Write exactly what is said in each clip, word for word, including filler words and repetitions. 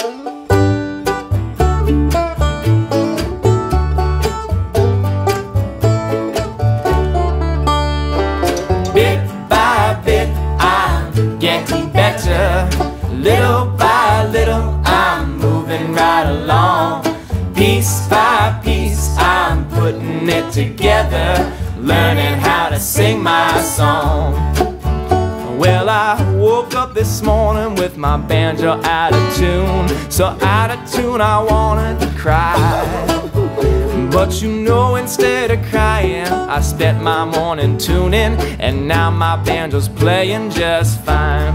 Bit by bit, I'm getting better. Little by little, I'm moving right along. Piece by piece, I'm putting it together, learning how to sing my song. Well, I woke up this morning with my banjo out of tune, so out of tune I wanted to cry. But you know, instead of crying, I spent my morning tuning, and now my banjo's playing just fine.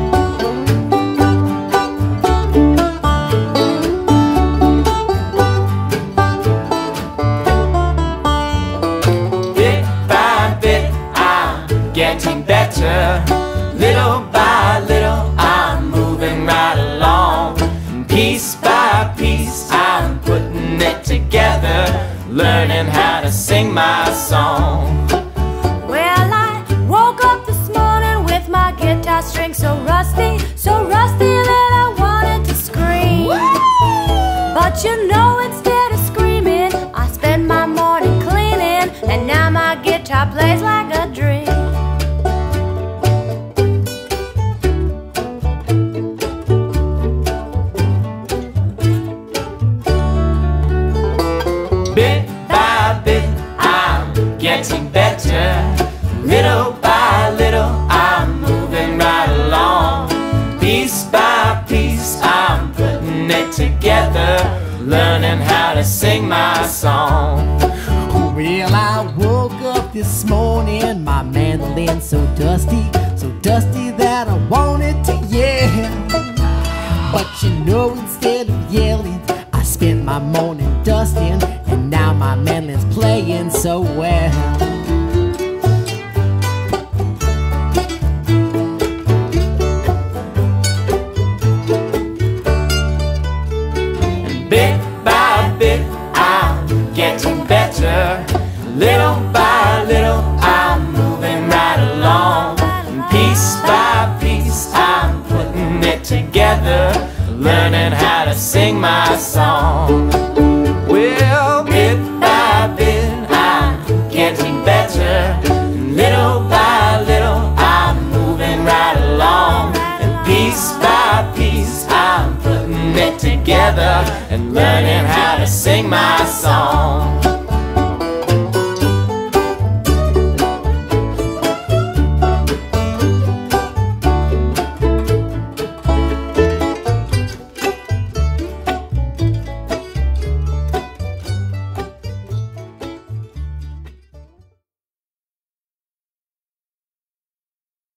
Bit by bit, I'm getting better. Little by little, I'm moving right along. Piece by piece, I'm putting it together, learning how to sing my song. Well, I woke up this morning with my guitar string so rusty, so rusty that I wanted to scream. But you know, instead of screaming, I spent my morning cleaning, and now my guitar plays like a dream. Bit by bit, I'm getting better. Little by little, I'm moving right along. Piece by piece, I'm putting it together, learning how to sing my song. Well, I woke up this morning, my mandolin's so dusty, so dusty that I wanted to yell. But you know, instead of yelling, I spent my morning dusting, and now my mandolin's playing so well. Bit by bit, I'm getting better. Little by little, I'm moving right along. Piece by piece, I'm putting it together, learning how to sing my song. Well, bit by bit, I'm getting better. Little by little, I'm moving right along. And piece by piece, I'm putting it together and learning how to sing my song.